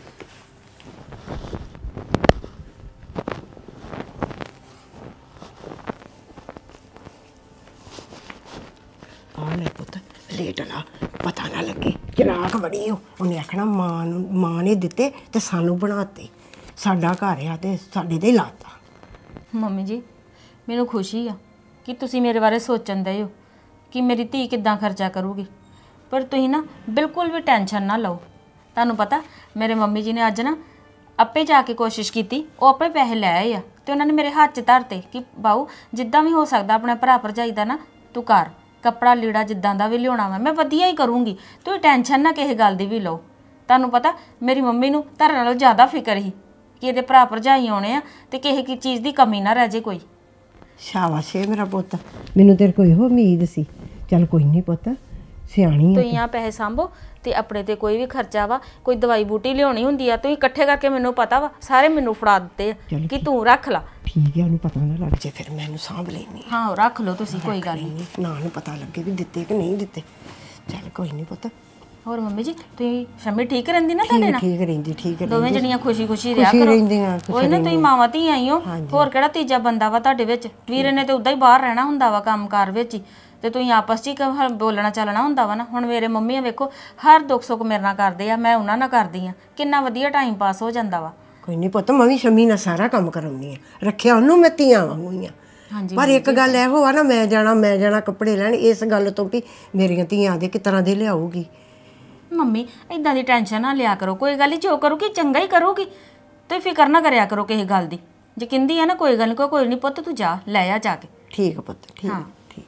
ਆ ਲੈ ਪੁੱਤ ਲੇਟ ਲਾ, ਪਤਾ ਨਾ ਲੱਗੇ, ਚਲਾਕ ਬੜੀ ਉਹਨੇ ਆਖਣਾ ਮਾਂ ਨੇ ਦਿੱਤੇ ਤੇ ਸਾਨੂੰ ਬਣਾਤੇ, ਸਾਡਾ ਘਰ ਆ ਤੇ ਸਾਡੇ ਤੇ ਲਾਤਾ। ਮੰਮੀ ਜੀ ਮੈਨੂੰ ਖੁਸ਼ੀ ਆ ਕਿ ਤੁਸੀਂ ਮੇਰੇ ਬਾਰੇ ਸੋਚਣ ਦੇ ਹੋ ਕਿ ਮੇਰੀ ਧੀ ਕਿੱਦਾਂ ਖਰਚਾ ਕਰੂਗੀ, ਪਰ ਤੁਸੀਂ ਨਾ ਬਿਲਕੁਲ ਵੀ ਟੈਨਸ਼ਨ ਨਾ ਲਓ। ਤੁਹਾਨੂੰ ਪਤਾ ਮੇਰੇ ਮੰਮੀ ਜੀ ਨੇ ਅੱਜ ਨਾ ਆਪੇ ਜਾ ਕੇ ਕੋਸ਼ਿਸ਼ ਕੀਤੀ, ਉਹ ਆਪੇ ਪੈਸੇ ਲੈ ਆਏ ਆ, ਤੇ ਉਹਨਾਂ ਨੇ ਮੇਰੇ ਹੱਥ 'ਚ ਧਰਤੇ ਕਿ ਬਾਊ ਜਿੱਦਾਂ ਵੀ ਹੋ ਸਕਦਾ ਆਪਣੇ ਭਰਾ ਭਰਜਾਈ ਦਾ ਨਾ ਤੂੰ ਕਰ, ਕੱਪੜਾ ਲੀੜਾ ਜਿੱਦਾਂ ਦਾ ਵੀ ਲਿਆਉਣਾ ਵਾ ਮੈਂ ਵਧੀਆ ਹੀ ਕਰੂੰਗੀ, ਤੁਸੀਂ ਟੈਨਸ਼ਨ ਨਾ ਕਿਸੇ ਗੱਲ ਦੀ ਵੀ ਲਓ। ਤੁਹਾਨੂੰ ਪਤਾ ਮੇਰੀ ਮੰਮੀ ਨੂੰ ਤੁਹਾਡੇ ਨਾਲੋਂ ਜ਼ਿਆਦਾ ਫਿਕਰ ਸੀ ਕਿ ਇਹਦੇ ਭਰਾ ਭਰਜਾਈ ਆਉਣੇ ਆ ਤੇ ਕਿਸੇ ਚੀਜ਼ ਦੀ ਕਮੀ ਨਾ ਰਹਿ ਜੇ ਕੋਈ। ਸ਼ਾਬਾਸ਼ ਏ ਮੇਰਾ ਪੁੱਤ, ਮੈਨੂੰ ਤੇਰੇ ਕੋਲ ਇਹੋ ਉਮੀਦ ਸੀ। ਚੱਲ ਕੋਈ ਨਹੀਂ ਪੁੱਤ, ਸਿਆਣੀ ਆ ਤੁਸੀਂ ਆ ਪੈਸੇ ਸਾਂਭੋ ਤੇ ਆਪਣੇ ਤੇ ਕੋਈ ਵੀ ਖਰਚਾ ਵਾ, ਕੋਈ ਦਵਾਈ ਬੂਟੀ ਲਿਆਉਣੀ ਹੁੰਦੀ ਆ, ਤੁਸੀਂ ਇਕੱਠੇ ਕਰਕੇ ਮੈਨੂੰ ਪਤਾ ਵਾ ਸਾਰੇ ਮੈਨੂੰ ਫੜਾ ਦਿੱਤੇ ਆ ਕਿ ਤੂੰ ਰੱਖ ਲਾ। ਠੀਕ ਹੈ, ਉਹਨੂੰ ਪਤਾ ਨਾ ਲੱਗ ਜੇ ਫਿਰ ਮੈਂ ਇਹਨੂੰ ਸਾਂਭ ਲੈਣੀ। ਹਾਂ ਰੱਖ ਲਓ ਤੁਸੀਂ, ਕੋਈ ਗੱਲ ਨਹੀਂ, ਨਾ ਨੂੰ ਪਤਾ ਲੱਗੇ ਵੀ ਦਿੱਤੇ ਕਿ ਨਹੀਂ ਦਿੱਤੇ। ਚੱਲ ਕੋਈ ਨਹੀਂ ਪੁੱਤ, ਹੋਰ ਮੰਮੀ ਜੀ ਤੁਸੀਂ ਸ਼ਮੀ ਠੀਕ ਰਹਿੰਦੀ ਨਾ ਤੁਹਾਡੇ ਨਾਲ? ਠੀਕ ਰਹਿੰਦੀ, ਠੀਕ ਰਹਿੰਦੀ। ਦੋਵੇਂ ਜਣੀਆਂ ਖੁਸ਼ੀ ਰਿਹਾ ਖੁਸ਼ੀ ਕਰੋ। ਰਹਿੰਦੀਆਂ, ਖੁਸ਼ੀ ਉਹੀ ਨਾ ਤੁਸੀਂ ਮਾਵਾਂ ਧੀ ਆਈਓ, ਹੋਰ ਕਿਹੜਾ ਤੀਜਾ ਬੰਦਾ ਵਾ ਤੁਹਾਡੇ ਵਿੱਚ? ਵੀਰੇ ਨੇ ਤੇ ਉਦਾਂ ਹੀ ਬਾਹਰ ਰਹਿਣਾ ਹੁੰਦਾ ਵਾ ਕੰਮਕਾਰ ਵਿੱਚ ਹੀ, ਤੇ ਤੁਸੀਂ ਆਪਸ 'ਚ ਹੀ ਬੋਲਣਾ ਚੱਲਣਾ ਹੁੰਦਾ ਵਾ ਨਾ। ਹੁਣ ਮੇਰੇ ਮੰਮੀ ਵੇਖੋ ਹਰ ਦੁੱਖ ਸੁੱਖ ਮੇਰੇ ਨਾਲ ਕਰਦੇ ਆ, ਮੈਂ ਉਹਨਾਂ ਨਾਲ ਕਰਦੀ ਆ, ਕਿੰਨਾ ਵਧੀਆ ਟਾਈਮ ਪਾਸ ਹੋ ਜਾਂਦਾ ਵਾ। ਕੋਈ ਨਹੀਂ ਪੁੱਤ, ਮੈਂ ਵੀ ਸ਼ਮੀ ਨਾਲ ਸਾਰਾ ਕੰਮ ਕਰਾਉਂਦੀ ਆ, ਰੱਖਿਆ ਉਹਨੂੰ ਮੈਂ ਧੀਆਂ ਵਾਂਗੂ ਹੀ ਆ। ਹਾਂਜੀ ਪਰ ਇੱਕ ਗੱਲ ਇਹੋ ਆ ਨਾ, ਮੈਂ ਜਾਣਾ ਕੱਪੜੇ ਲੈਣ, ਇਸ ਗੱਲ ਤੋਂ ਵੀ ਮੇਰੀਆਂ ਧੀਆਂ ਦੇ ਕਿਸ ਤਰ੍ਹਾਂ ਦੇ ਲਿਆਊਗੀ। ਮੰਮੀ ਇਦਾਂ ਦੀ ਟੈਨਸ਼ਨ ਨਾ ਲਿਆ ਕਰੋ, ਕੋਈ ਗੱਲ ਨਹੀਂ, ਜੋ ਕਰੂਗੀ ਚੰਗਾ ਹੀ ਕਰੂਗੀ, ਤੇ ਫਿਕਰ ਨਾ ਕਰਿਆ ਕਰੋ ਕਿਸੇ ਗੱਲ ਦੀ। ਜੇ ਕਹਿੰਦੀ ਆ ਨਾ ਕੋਈ ਗੱਲ ਨਹੀਂ, ਕੋਈ ਨਹੀਂ ਪੁੱਤ ਤੂੰ ਜਾ ਲੈ ਆ ਜਾ ਕੇ। ਠੀਕ ਆ ਪੁੱਤ, ਠੀਕ ਠੀਕ।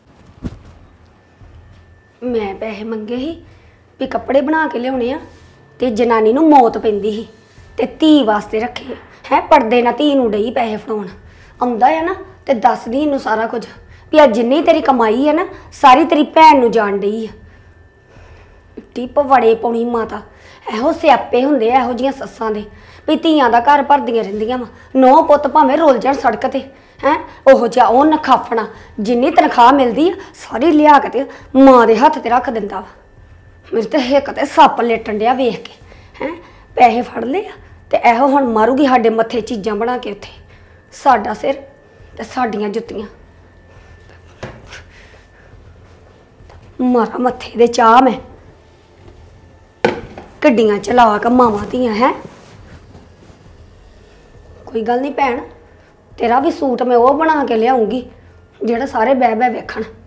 ਮੈਂ ਪੈਸੇ ਮੰਗੇ ਸੀ ਵੀ ਕੱਪੜੇ ਬਣਾ ਕੇ ਲਿਆਉਣੇ ਆ, ਤੇ ਜਨਾਨੀ ਨੂੰ ਮੌਤ ਪੈਂਦੀ ਸੀ ਤੇ ਧੀ ਵਾਸਤੇ ਰੱਖੇ ਹੈ। ਪਰਦੇ ਨਾਲ ਧੀ ਨੂੰ ਡਈ ਪੈਸੇ ਫੜਾਉਣ, ਆਉਂਦਾ ਆ ਨਾ ਤੇ ਦੱਸਦੀ ਇਹਨੂੰ ਸਾਰਾ ਕੁਝ ਵੀ ਆ ਜਿੰਨੀ ਤੇਰੀ ਕਮਾਈ ਹੈ ਨਾ ਸਾਰੀ ਤੇਰੀ ਭੈਣ ਨੂੰ ਜਾਣ ਡਈ ਆ। ਇੱਟੀ ਪਵੜੇ ਪਾਉਣੀ ਮਾਤਾ, ਇਹੋ ਸਿਆਪੇ ਹੁੰਦੇ ਆ ਇਹੋ ਜੀਆਂ ਸੱਸਾਂ ਦੇ ਵੀ ਧੀਆਂ ਦਾ ਘਰ ਭਰਦੀਆਂ ਰਹਿੰਦੀਆਂ ਵਾ, ਨੌ ਪੁੱਤ ਭਾਵੇਂ ਰੁੱਲ ਜਾਣ ਸੜਕ ਤੇ ਹੈ, ਉਹੋ ਜਿਹਾ ਉਹ ਨਖਾਫਣਾ ਜਿੰਨੀ ਤਨਖਾਹ ਮਿਲਦੀ ਆ ਸਾਰੀ ਲਿਆ ਕੇ ਤੇ ਮਾਂ ਦੇ ਹੱਥ ਤੇ ਰੱਖ ਦਿੰਦਾ ਵਾ। ਮੇਰੇ ਤੇ ਹਿੱਕ ਤੇ ਸੱਪ ਲੇਟਣ ਡਿਆ ਵੇਖ ਕੇ ਹੈ। ਪੈਸੇ ਫੜ ਲਏ ਆ ਤੇ ਇਹੋ ਹੁਣ ਮਾਰੂਗੀ ਸਾਡੇ ਮੱਥੇ ਚੀਜ਼ਾਂ ਬਣਾ ਕੇ, ਉੱਥੇ ਸਾਡਾ ਸਿਰ ਤੇ ਸਾਡੀਆਂ ਜੁੱਤੀਆਂ ਮਾਰਾ ਮੱਥੇ ਦੇ ਚਾਹ। ਮੈਂ ਗੱਡੀਆਂ ਚਲਾ ਕੇ ਮਾਵਾਂ ਧੀਆਂ ਹੈ। ਕੋਈ ਗੱਲ ਨਹੀਂ ਭੈਣ, ਤੇਰਾ ਵੀ ਸੂਟ ਮੈਂ ਉਹ ਬਣਾ ਕੇ ਲਿਆਉਂਗੀ ਜਿਹੜਾ ਸਾਰੇ ਬਹਿ ਬਹਿ ਵੇਖਣ।